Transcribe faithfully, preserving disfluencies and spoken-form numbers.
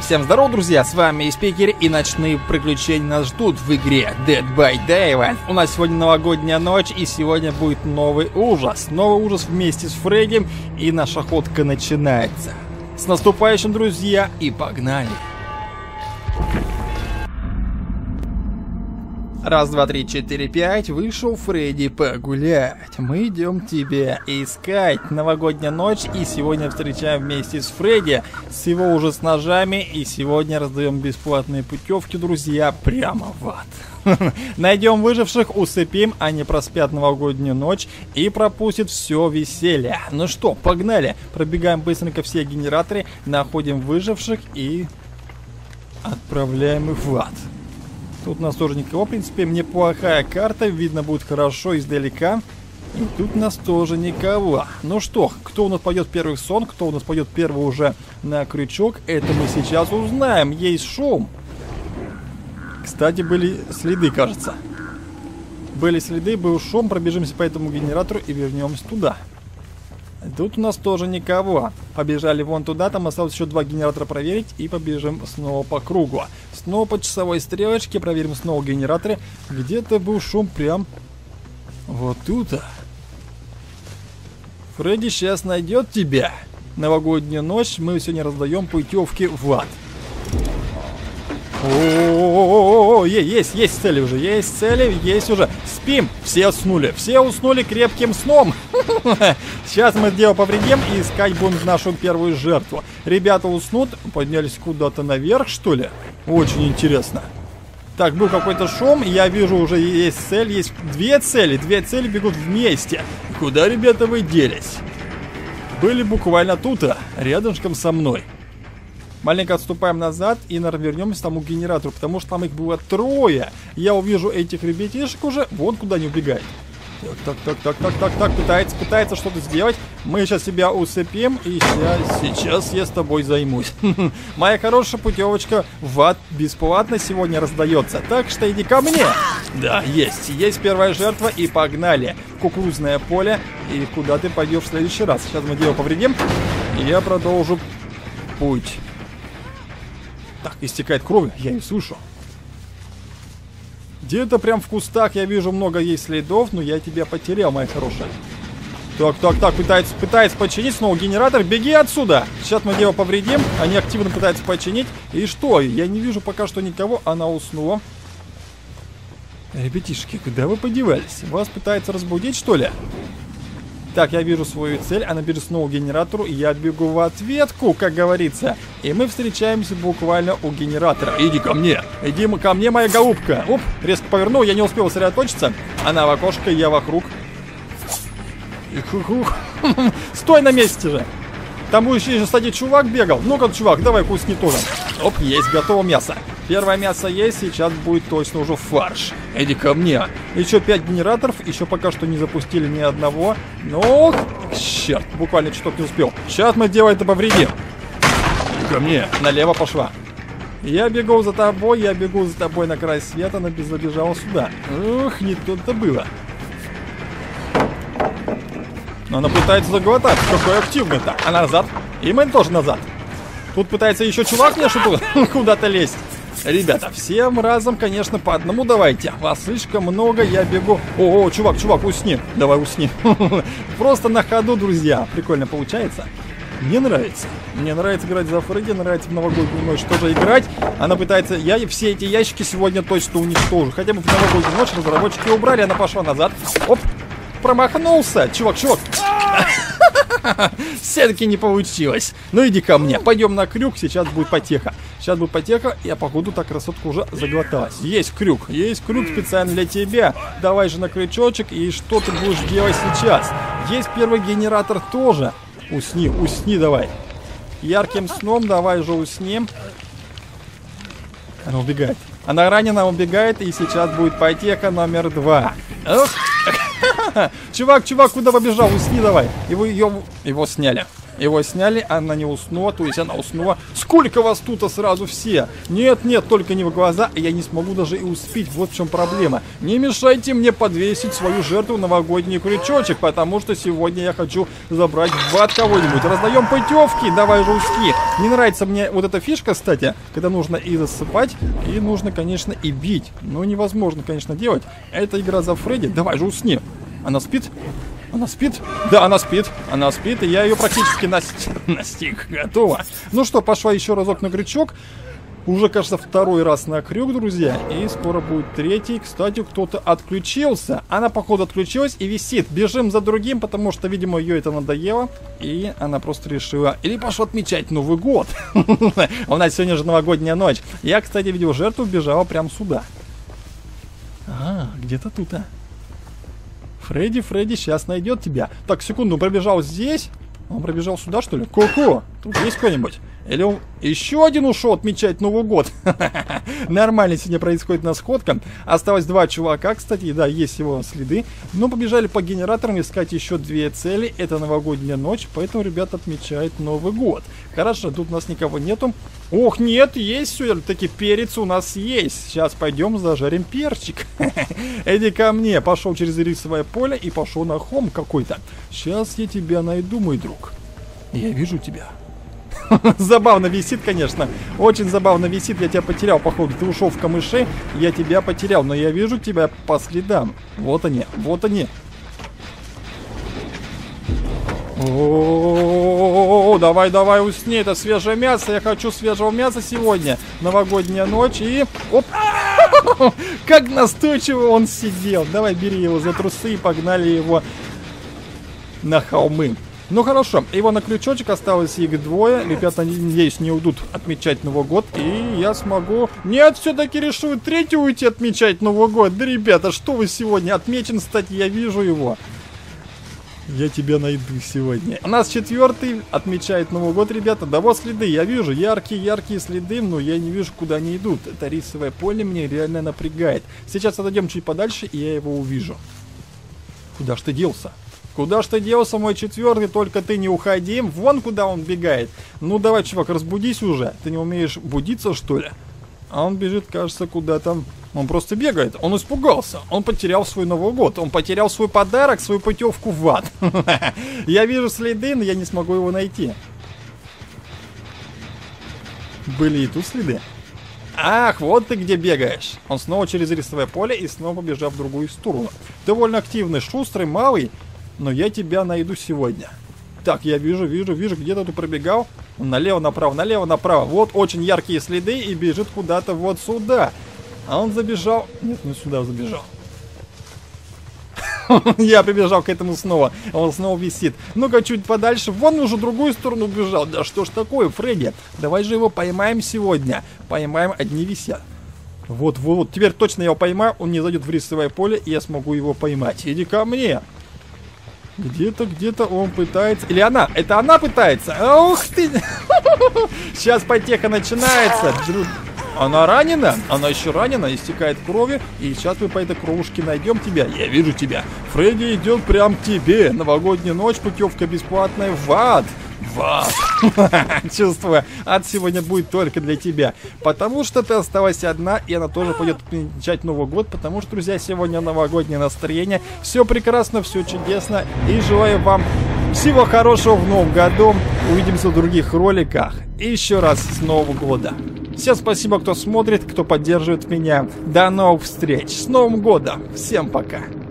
Всем здорова, друзья, с вами Спикер, и ночные приключения нас ждут в игре Dead by Daylight. У нас сегодня новогодняя ночь, и сегодня будет новый ужас. Новый ужас вместе с Фредди, и наша охотка начинается. С наступающим, друзья, и погнали! Раз, два, три, четыре, пять, вышел Фредди погулять. Мы идем тебя искать. Новогодняя ночь, и сегодня встречаем вместе с Фредди, с его уже с ножами, и сегодня раздаем бесплатные путевки, друзья, прямо в ад. Найдем выживших, усыпим, они проспят новогоднюю ночь и пропустят все веселье. Ну что, погнали. Пробегаем быстренько все генераторы, находим выживших и отправляем их в ад. Тут у нас тоже никого, в принципе, неплохая карта, видно будет хорошо издалека. И тут у нас тоже никого. Ну что, кто у нас пойдет первый в сон, кто у нас пойдет первый уже на крючок, это мы сейчас узнаем. Есть шум. Кстати, были следы, кажется. Были следы, был шум, пробежимся по этому генератору и вернемся туда. Тут у нас тоже никого. Побежали вон туда, там осталось еще два генератора проверить, и побежим снова по кругу. Снова по часовой стрелочке, проверим снова генераторы. Где-то был шум прям вот тут. Фредди сейчас найдет тебя. Новогоднюю ночь мы сегодня раздаем путевки в ад. О-о-о-о-о-о, есть, есть цели уже, есть цели, есть уже. Спим, все уснули, все уснули крепким сном. Сейчас мы дело повредим и искать будем нашу первую жертву. Ребята уснут, поднялись куда-то наверх, что ли? Очень интересно. Так, был какой-то шум, я вижу, уже есть цель, есть две цели, две цели бегут вместе. Куда, ребята, вы делись? Были буквально тут, рядышком со мной. Маленько отступаем назад и, наверное, вернемся к тому генератору, потому что там их было трое. Я увижу этих ребятишек уже, вон куда они убегают. Так, так, так, так, так, так, так, пытается, пытается что-то сделать. Мы сейчас себя усыпим, и сейчас, сейчас я с тобой займусь. Моя хорошая путевочка в ад бесплатно сегодня раздается, так что иди ко мне. Да, есть, есть первая жертва, и погнали. Кукурузное поле, и куда ты пойдешь в следующий раз? Сейчас мы дело повредим, и я продолжу путь. Так, истекает кровь, я не слышу. Где-то прям в кустах я вижу много есть следов, но я тебя потерял, моя хорошая. Так, так, так, пытается, пытается починить снова генератор. Беги отсюда! Сейчас мы дело повредим. Они активно пытаются починить. И что? Я не вижу пока что никого, она уснула. Ребятишки, куда вы подевались? Вас пытается разбудить, что ли? Так, я вижу свою цель, она бежит снова к генератору, и я бегу в ответку, как говорится. И мы встречаемся буквально у генератора. Иди ко мне, иди ко мне, моя голубка. Оп, резко повернул, я не успел сосредоточиться. Она в окошко, я вокруг. Стой на месте же. Там будет еще, кстати, чувак бегал. Ну-ка, чувак, давай кусни тоже. Оп, есть, готово мясо. Первое мясо есть, сейчас будет точно уже фарш. Иди ко мне. Еще пять генераторов, еще пока что не запустили ни одного. Ну, черт, буквально чуток не успел. Сейчас мы делаем это повредим. Иди ко мне, налево пошла. Я бегу за тобой, я бегу за тобой на край света, она забежала сюда. Ух, не тут-то было. Но она пытается заглотать, какой активный-то. Она назад, и мы тоже назад. Тут пытается еще чувак мне что-то куда-то лезть. Ребята, всем разом, конечно, по одному давайте. Вас слишком много, я бегу. О, о, чувак, чувак, усни. Давай усни. Просто на ходу, друзья. Прикольно получается. Мне нравится. Мне нравится играть за Фредди, нравится в новогоднюю ночь тоже играть. Она пытается... Я все эти ящики сегодня точно уничтожу. Хотя бы в новогоднюю ночь разработчики убрали, она пошла назад. Оп, промахнулся. Чувак, чувак. Все-таки не получилось. Ну иди ко мне, пойдем на крюк, сейчас будет потеха. Сейчас будет потеха, я походу так красотка уже заглоталась. Есть крюк, есть крюк специально для тебя. Давай же на крючочек, и что ты будешь делать сейчас? Есть первый генератор тоже. Усни, усни давай. Ярким сном давай же усни. Она убегает. Она ранена, убегает, и сейчас будет потеха номер два. Ох. Чувак, чувак, куда побежал? Усни давай. Его, его, его сняли. Его сняли, она не уснула, то есть она уснула. Сколько вас тут-то сразу все? Нет, нет, только не в глаза, я не смогу даже и успеть, вот в чем проблема. Не мешайте мне подвесить свою жертву новогодний крючочек, потому что сегодня я хочу забрать в ад кого-нибудь. Раздаем путевки, давай же уски. Не нравится мне вот эта фишка, кстати, когда нужно и засыпать, и нужно, конечно, и бить. Но невозможно, конечно, делать. Это игра за Фредди, давай же усни. Она спит? Она спит? Да, она спит. Она спит, и я ее практически настиг. настиг. Готово. Ну что, пошла еще разок на крючок. Уже, кажется, второй раз на крюк, друзья. И скоро будет третий. Кстати, кто-то отключился. Она, походу, отключилась и висит. Бежим за другим, потому что, видимо, ее это надоело. И она просто решила... Или пошла отмечать Новый год. У нас сегодня же новогодняя ночь. Я, кстати, видел жертву, бежала прямо сюда. А, где-то тут, а. Фредди, Фредди сейчас найдет тебя. Так, секунду, он пробежал здесь. Он пробежал сюда, что ли? Ку-ку. Тут есть кто-нибудь? Или он еще один ушел отмечать Новый год? Нормально сегодня происходит на сходка. Осталось два чувака, кстати, да, есть его следы. Но побежали по генераторам искать еще две цели. Это новогодняя ночь, поэтому ребята отмечают Новый год. Хорошо, тут у нас никого нету. Ох, нет, есть все-таки перец у нас есть. Сейчас пойдем зажарим перчик. Иди ко мне. Пошел через рисовое поле и пошел на хом какой-то. Сейчас я тебя найду, мой друг. Я вижу тебя. Забавно висит, конечно. Очень забавно висит. Я тебя потерял, походу. Ты ушел в камыши, я тебя потерял. Но я вижу тебя по следам. Вот они, вот они. О-о-о-о-о-о, давай, давай, усни. Это свежее мясо. Я хочу свежего мяса сегодня. Новогодняя ночь и... Оп! Как настойчиво он сидел. Давай, бери его за трусы и погнали его на холмы. Ну хорошо, его на крючочек, осталось их двое. Ребята, надеюсь, не уйдут отмечать Новый год. И я смогу... Нет, все-таки решил третий уйти отмечать Новый год. Да, ребята, что вы сегодня? Отмечен, кстати, я вижу его. Я тебя найду сегодня. У нас четвертый отмечает Новый год, ребята. Да вот следы, я вижу яркие-яркие следы, но я не вижу, куда они идут. Это рисовое поле меня реально напрягает. Сейчас отойдем чуть подальше, и я его увижу. Куда ж ты делся? Куда ж ты делся, мой четвертый? Только ты не уходи. Вон куда он бегает. Ну давай, чувак, разбудись уже. Ты не умеешь будиться, что ли? А он бежит, кажется, куда-то. Он просто бегает. Он испугался. Он потерял свой Новый год. Он потерял свой подарок, свою путевку в ад. Я вижу следы, но я не смогу его найти. Были и тут следы. Ах, вот ты где бегаешь. Он снова через рисовое поле и снова побежал в другую сторону. Довольно активный, шустрый, малый. Но я тебя найду сегодня. Так, я вижу, вижу, вижу, где-то ты пробегал. Налево, направо, налево, направо. Вот очень яркие следы и бежит куда-то вот сюда. А он забежал... Нет, не сюда забежал. Я прибежал к этому снова. Он снова висит. Ну-ка, чуть подальше. Вон уже в другую сторону бежал. Да что ж такое, Фредди? Давай же его поймаем сегодня. Поймаем, одни висят. Вот, вот, теперь точно я его поймаю. Он не зайдет в рисовое поле, и я смогу его поймать. Иди ко мне. Где-то, где-то он пытается... Или она? Это она пытается? Ух ты! Сейчас потеха начинается. Она ранена? Она еще ранена, истекает кровью. И сейчас мы по этой кровушке найдем тебя. Я вижу тебя. Фредди идет прям к тебе. Новогодняя ночь, путевка бесплатная в ад. В ад. Чувствую, ад сегодня будет только для тебя. Потому что ты осталась одна, и она тоже пойдет отмечать Новый год. Потому что, друзья, сегодня новогоднее настроение. Все прекрасно, все чудесно. И желаю вам всего хорошего в новом году. Увидимся в других роликах. И еще раз с Нового года. Всем спасибо, кто смотрит, кто поддерживает меня. До новых встреч. С Новым годом. Всем пока.